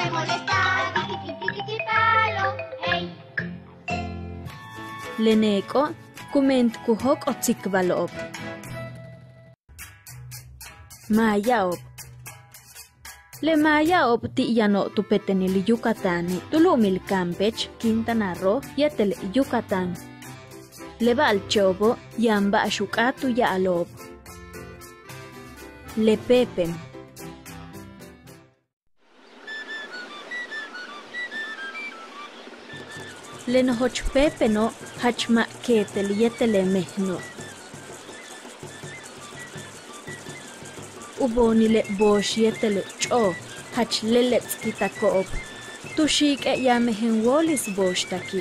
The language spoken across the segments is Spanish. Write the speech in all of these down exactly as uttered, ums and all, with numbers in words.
de molestar. Tiki tiki tiki palo, hey. Leneko kument kuhok otsikbalop. Mayaop. Le Mayaop ti yano tupetenil Yucatán, tulumil Campech, Quintana Roo, yetel Yucatán. Leba al chobo, yamba ashukatu ya alob. Le Pepem. Le nohoch Pepe no, hachma ketel yetele mehno. Ubonile bosh yetele cho, hach lelets kitakoob. Tushik e yamehen wolis bosh taki.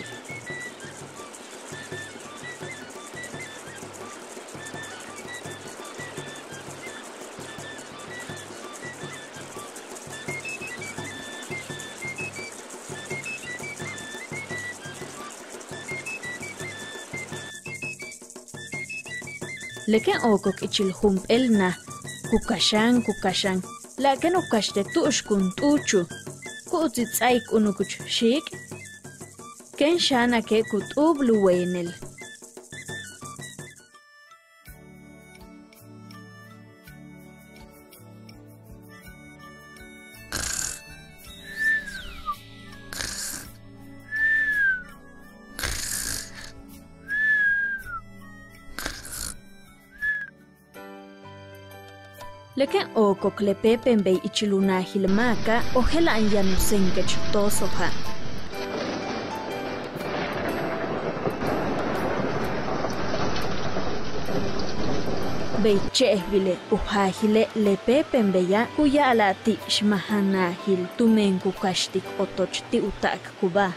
Leken okok ichil hump elna, kukashan kukashan, laken okashte tushkun tuchu, kutzitz aik unukuch shik, ken shana ke kutublu wenel. Leken okok le Pepen bei ichiluna hilmaka o hela anyanu senkech tosoha. Bei chehvile uhahile le Pepen beya kuya alati shmahanahil tumenku kashtik otochti utak kuba.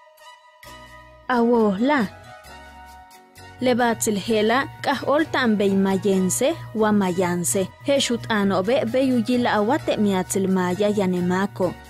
Awohla. Lebatzil hela kahol tambay mayense wa mayanse. Heshut ano be beyuyila awate miatzil maya yanemako.